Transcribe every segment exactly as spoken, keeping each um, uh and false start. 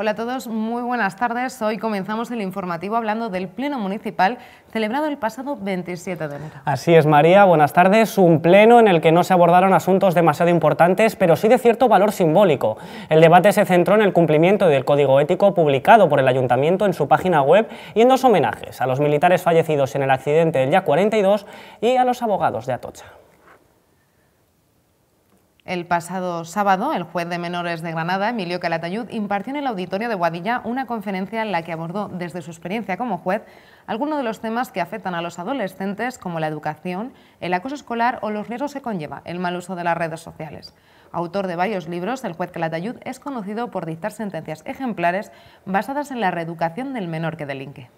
Hola a todos, muy buenas tardes. Hoy comenzamos el informativo hablando del Pleno Municipal celebrado el pasado veintisiete de enero. Así es, María, buenas tardes. Un pleno en el que no se abordaron asuntos demasiado importantes, pero sí de cierto valor simbólico. El debate se centró en el cumplimiento del Código Ético publicado por el Ayuntamiento en su página web y en dos homenajes: a los militares fallecidos en el accidente del Ya cuarenta y dos y a los abogados de Atocha. El pasado sábado, el juez de menores de Granada, Emilio Calatayud, impartió en el auditorio de Boadilla una conferencia en la que abordó desde su experiencia como juez algunos de los temas que afectan a los adolescentes, como la educación, el acoso escolar o los riesgos que conlleva el mal uso de las redes sociales. Autor de varios libros, el juez Calatayud es conocido por dictar sentencias ejemplares basadas en la reeducación del menor que delinque.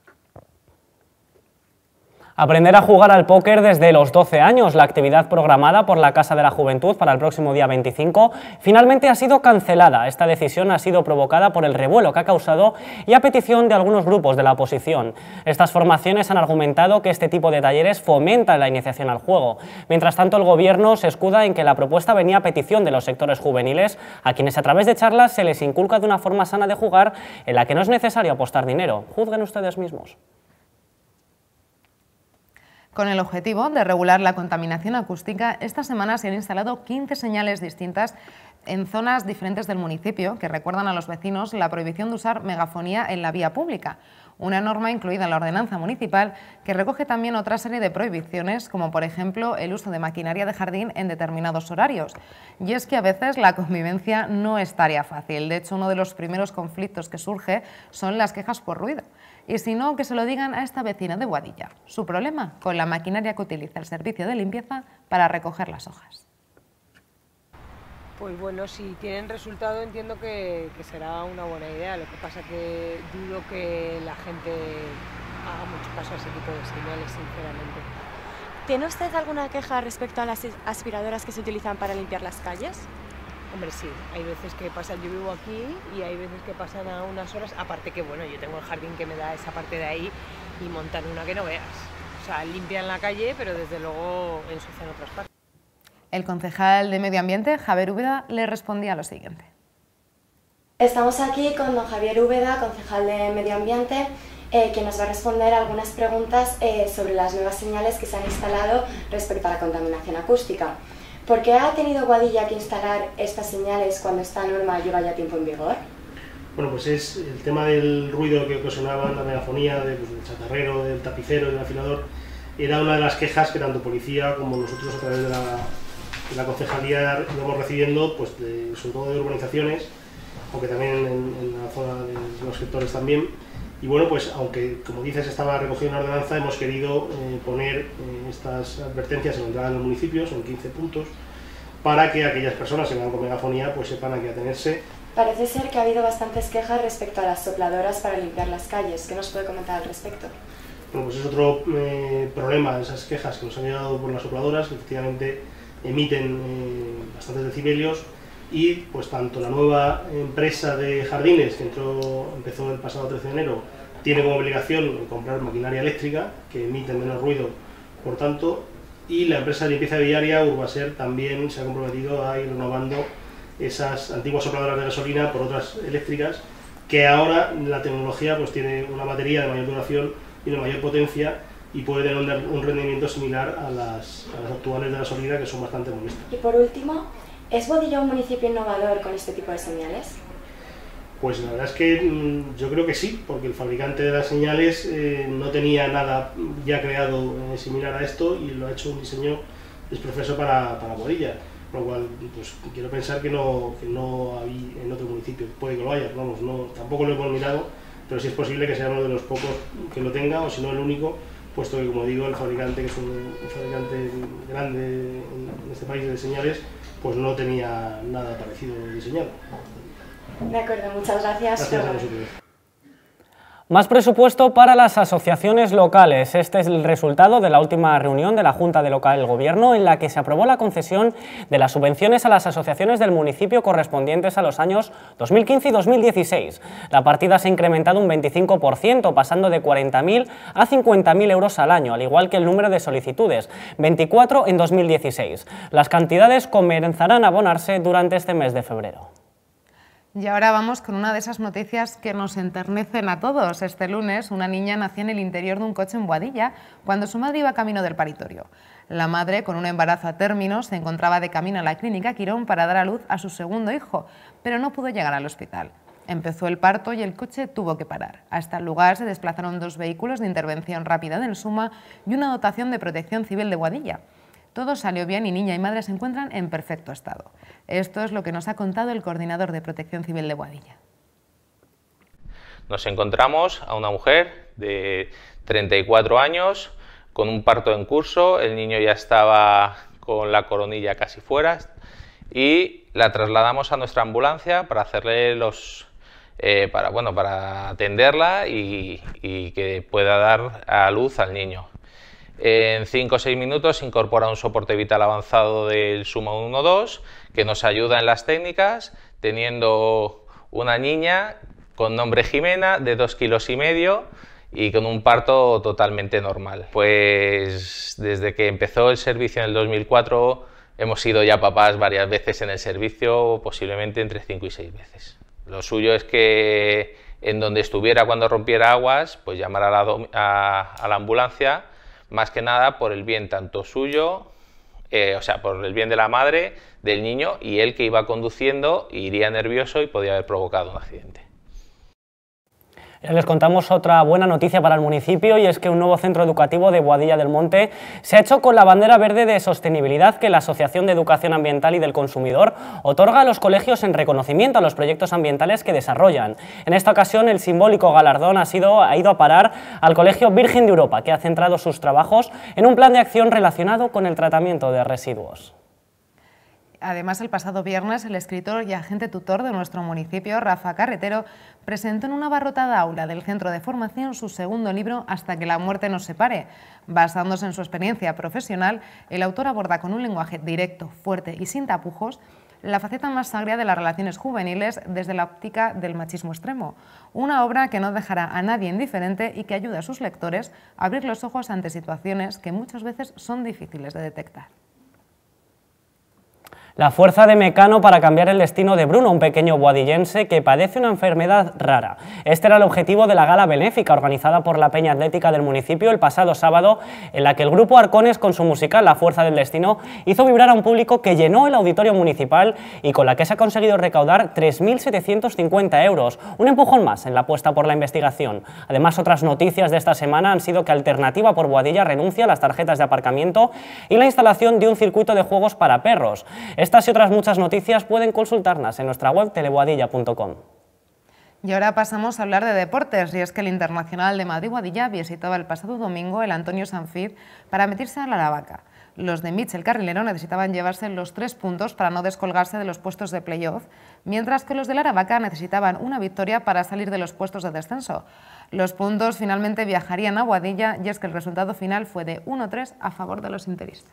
Aprender a jugar al póker desde los doce años, la actividad programada por la Casa de la Juventud para el próximo día veinticinco, finalmente ha sido cancelada. Esta decisión ha sido provocada por el revuelo que ha causado y a petición de algunos grupos de la oposición. Estas formaciones han argumentado que este tipo de talleres fomentan la iniciación al juego. Mientras tanto, el Gobierno se escuda en que la propuesta venía a petición de los sectores juveniles, a quienes a través de charlas se les inculca de una forma sana de jugar en la que no es necesario apostar dinero. Juzguen ustedes mismos. Con el objetivo de regular la contaminación acústica, esta semana se han instalado quince señales distintas en zonas diferentes del municipio que recuerdan a los vecinos la prohibición de usar megafonía en la vía pública, una norma incluida en la ordenanza municipal que recoge también otra serie de prohibiciones, como por ejemplo el uso de maquinaria de jardín en determinados horarios. Y es que a veces la convivencia no es tarea fácil. De hecho, uno de los primeros conflictos que surge son las quejas por ruido. Y si no, que se lo digan a esta vecina de Boadilla. Su problema con la maquinaria que utiliza el servicio de limpieza para recoger las hojas. Pues bueno, si tienen resultado entiendo que, que será una buena idea. Lo que pasa que dudo que la gente haga mucho caso a ese tipo de señales, sinceramente. ¿Tiene usted alguna queja respecto a las aspiradoras que se utilizan para limpiar las calles? Hombre, sí, hay veces que pasan, yo vivo aquí y hay veces que pasan a unas horas, aparte que bueno, yo tengo el jardín que me da esa parte de ahí y montan una que no veas. O sea, limpian la calle, pero desde luego ensucian otras partes. El concejal de Medio Ambiente, Javier Úbeda, le respondía lo siguiente. Estamos aquí con don Javier Úbeda, concejal de Medio Ambiente, eh, que nos va a responder algunas preguntas eh, sobre las nuevas señales que se han instalado respecto a la contaminación acústica. ¿Por qué ha tenido Boadilla que instalar estas señales cuando esta norma lleva ya tiempo en vigor? Bueno, pues es el tema del ruido que ocasionaban la megafonía, de, pues, del chatarrero, del tapicero, del afilador. Era una de las quejas que tanto policía como nosotros a través de la, de la concejalía íbamos recibiendo, pues de, sobre todo de urbanizaciones, aunque también en, en la zona de los sectores también. Y bueno, pues aunque, como dices, estaba recogido en la ordenanza, hemos querido eh, poner eh, estas advertencias en la entrada de los municipios, en quince puntos, para que aquellas personas que vengan con megafonía pues sepan a qué atenerse. Parece ser que ha habido bastantes quejas respecto a las sopladoras para limpiar las calles. ¿Qué nos puede comentar al respecto? Bueno, pues es otro eh, problema, esas quejas que nos han llegado por las sopladoras, que efectivamente emiten eh, bastantes decibelios. Y pues tanto la nueva empresa de jardines que entró, empezó el pasado trece de enero tiene como obligación comprar maquinaria eléctrica que emite menos ruido, por tanto, y la empresa de limpieza viaria Urbaser también se ha comprometido a ir renovando esas antiguas sopladoras de gasolina por otras eléctricas, que ahora la tecnología pues tiene una batería de mayor duración y de mayor potencia y puede tener un rendimiento similar a las, a las actuales de gasolina, que son bastante molestas. Y por último, ¿es Boadilla un municipio innovador con este tipo de señales? Pues la verdad es que mmm, yo creo que sí, porque el fabricante de las señales eh, no tenía nada ya creado eh, similar a esto y lo ha hecho un diseño exprofeso para, para Boadilla, con lo cual pues, quiero pensar que no, que no hay en otro municipio, puede que lo haya, vamos, no, tampoco lo hemos mirado, pero sí es posible que sea uno de los pocos que lo tenga, o si no el único, puesto que, como digo, el fabricante, que es un, un fabricante grande en este país de señales, pues no tenía nada parecido diseñado. De acuerdo, muchas gracias. Gracias a vosotros. Más presupuesto para las asociaciones locales. Este es el resultado de la última reunión de la Junta de Local del Gobierno, en la que se aprobó la concesión de las subvenciones a las asociaciones del municipio correspondientes a los años dos mil quince y dos mil dieciséis. La partida se ha incrementado un veinticinco por ciento, pasando de cuarenta mil a cincuenta mil euros al año, al igual que el número de solicitudes, veinticuatro en dos mil dieciséis. Las cantidades comenzarán a abonarse durante este mes de febrero. Y ahora vamos con una de esas noticias que nos enternecen a todos. Este lunes, una niña nació en el interior de un coche en Boadilla cuando su madre iba camino del paritorio. La madre, con un embarazo a término, se encontraba de camino a la clínica Quirón para dar a luz a su segundo hijo, pero no pudo llegar al hospital. Empezó el parto y el coche tuvo que parar. Hasta el lugar se desplazaron dos vehículos de intervención rápida del SUMA y una dotación de Protección Civil de Boadilla. Todo salió bien y niña y madre se encuentran en perfecto estado. Esto es lo que nos ha contado el coordinador de Protección Civil de Boadilla. Nos encontramos a una mujer de treinta y cuatro años con un parto en curso, el niño ya estaba con la coronilla casi fuera y la trasladamos a nuestra ambulancia para hacerle los eh, para bueno para atenderla y, y que pueda dar a luz al niño. En cinco o seis minutos se incorpora un soporte vital avanzado del SUMA uno dos que nos ayuda en las técnicas, teniendo una niña con nombre Jimena de dos kilos y medio y con un parto totalmente normal. Pues desde que empezó el servicio en el dos mil cuatro hemos sido ya papás varias veces en el servicio, posiblemente entre cinco y seis veces. Lo suyo es que en donde estuviera cuando rompiera aguas, pues llamar a la, a, a la ambulancia, más que nada por el bien tanto suyo, eh, o sea, por el bien de la madre, del niño y él que iba conduciendo, iría nervioso y podía haber provocado un accidente. Les contamos otra buena noticia para el municipio y es que un nuevo centro educativo de Boadilla del Monte se ha hecho con la bandera verde de sostenibilidad que la Asociación de Educación Ambiental y del Consumidor otorga a los colegios en reconocimiento a los proyectos ambientales que desarrollan. En esta ocasión el simbólico galardón ha, sido, ha ido a parar al Colegio Virgen de Europa, que ha centrado sus trabajos en un plan de acción relacionado con el tratamiento de residuos. Además, el pasado viernes, el escritor y agente tutor de nuestro municipio, Rafa Carretero, presentó en una abarrotada aula del Centro de Formación su segundo libro, Hasta que la muerte nos separe. Basándose en su experiencia profesional, el autor aborda con un lenguaje directo, fuerte y sin tapujos la faceta más agria de las relaciones juveniles desde la óptica del machismo extremo. Una obra que no dejará a nadie indiferente y que ayuda a sus lectores a abrir los ojos ante situaciones que muchas veces son difíciles de detectar. La fuerza de Mecano para cambiar el destino de Bruno, un pequeño boadillense que padece una enfermedad rara. Este era el objetivo de la gala benéfica organizada por la Peña Atlética del municipio el pasado sábado, en la que el grupo Arcones, con su musical La Fuerza del Destino, hizo vibrar a un público que llenó el auditorio municipal y con la que se ha conseguido recaudar tres mil setecientos cincuenta euros, un empujón más en la apuesta por la investigación. Además, otras noticias de esta semana han sido que Alternativa por Boadilla renuncia a las tarjetas de aparcamiento y la instalación de un circuito de juegos para perros. Estas y otras muchas noticias pueden consultarlas en nuestra web teleboadilla punto com. Y ahora pasamos a hablar de deportes, y es que el Internacional de Madrid-Boadilla visitaba el pasado domingo el Antonio Sanfid para meterse a la Aravaca. Los de Mitchell Carrilero necesitaban llevarse los tres puntos para no descolgarse de los puestos de playoff, mientras que los de la Aravaca necesitaban una victoria para salir de los puestos de descenso. Los puntos finalmente viajarían a Boadilla y es que el resultado final fue de uno tres a favor de los interistas.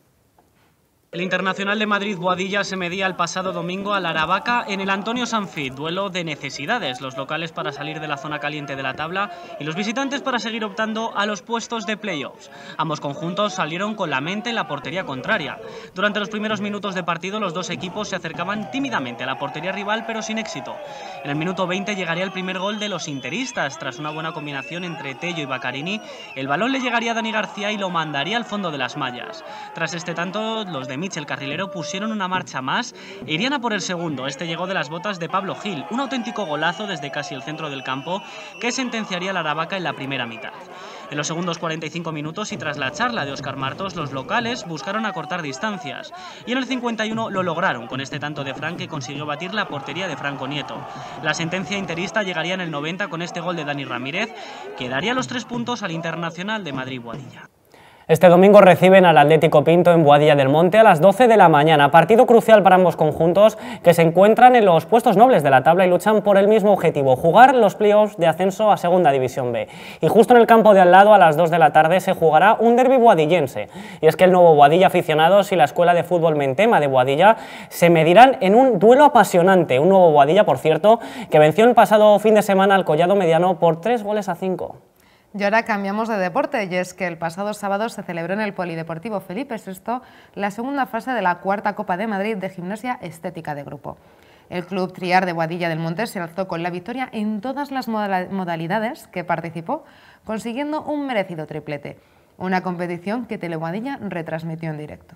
El Internacional de Madrid-Boadilla se medía el pasado domingo a la Aravaca en el Antonio Sanfid, duelo de necesidades, los locales para salir de la zona caliente de la tabla y los visitantes para seguir optando a los puestos de playoffs. Ambos conjuntos salieron con la mente en la portería contraria. Durante los primeros minutos de partido los dos equipos se acercaban tímidamente a la portería rival pero sin éxito. En el minuto veinte llegaría el primer gol de los interistas. Tras una buena combinación entre Tello y Baccarini, el balón le llegaría a Dani García y lo mandaría al fondo de las mallas. Tras este tanto, los de Mitchell Carrilero pusieron una marcha más e irían a por el segundo. Este llegó de las botas de Pablo Gil, un auténtico golazo desde casi el centro del campo que sentenciaría a la Aravaca en la primera mitad. En los segundos cuarenta y cinco minutos y tras la charla de Óscar Martos, los locales buscaron acortar distancias y en el cincuenta y uno lo lograron con este tanto de Fran que consiguió batir la portería de Franco Nieto. La sentencia interista llegaría en el noventa con este gol de Dani Ramírez que daría los tres puntos al Internacional de Madrid-Boadilla. Este domingo reciben al Atlético Pinto en Boadilla del Monte a las doce de la mañana, partido crucial para ambos conjuntos que se encuentran en los puestos nobles de la tabla y luchan por el mismo objetivo, jugar los playoffs de ascenso a Segunda División B. Y justo en el campo de al lado a las dos de la tarde se jugará un derbi boadillense. Y es que el nuevo Boadilla Aficionados y la Escuela de Fútbol Mentema de Boadilla se medirán en un duelo apasionante, un nuevo Boadilla, por cierto, que venció el pasado fin de semana al Collado Mediano por tres goles a cinco. Y ahora cambiamos de deporte, y es que el pasado sábado se celebró en el Polideportivo Felipe sexto la segunda fase de la cuarta Copa de Madrid de Gimnasia Estética de Grupo. El Club Triar de Boadilla del Monte se alzó con la victoria en todas las modalidades que participó, consiguiendo un merecido triplete, una competición que Teleboadilla retransmitió en directo.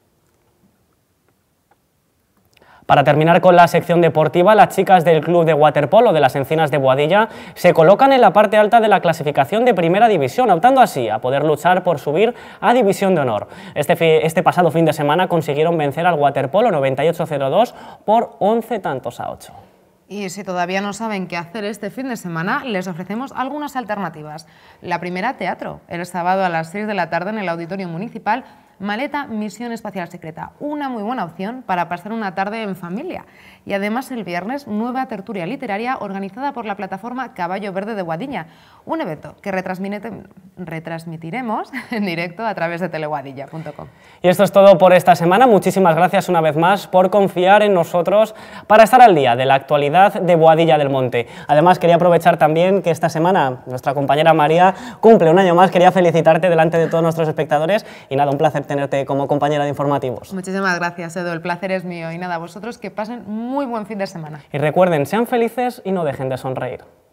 Para terminar con la sección deportiva, las chicas del Club de Waterpolo de las Encinas de Boadilla se colocan en la parte alta de la clasificación de Primera División, optando así a poder luchar por subir a División de Honor. Este, este pasado fin de semana consiguieron vencer al Waterpolo noventa y ocho cero dos por once tantos a ocho. Y si todavía no saben qué hacer este fin de semana, les ofrecemos algunas alternativas. La primera, teatro. El sábado a las seis de la tarde en el Auditorio Municipal, Maleta Misión Espacial Secreta, una muy buena opción para pasar una tarde en familia. Y además el viernes, nueva tertulia literaria organizada por la plataforma Caballo Verde de Boadilla, un evento que retransmitiremos en directo a través de teleboadilla punto com. Y esto es todo por esta semana. Muchísimas gracias una vez más por confiar en nosotros para estar al día de la actualidad de Boadilla del Monte. Además, quería aprovechar también que esta semana nuestra compañera María cumple un año más. Quería felicitarte delante de todos nuestros espectadores y nada, un placer tenerte como compañera de informativos. Muchísimas gracias, Edu, el placer es mío y nada, vosotros que pasen muy buen fin de semana. Y recuerden, sean felices y no dejen de sonreír.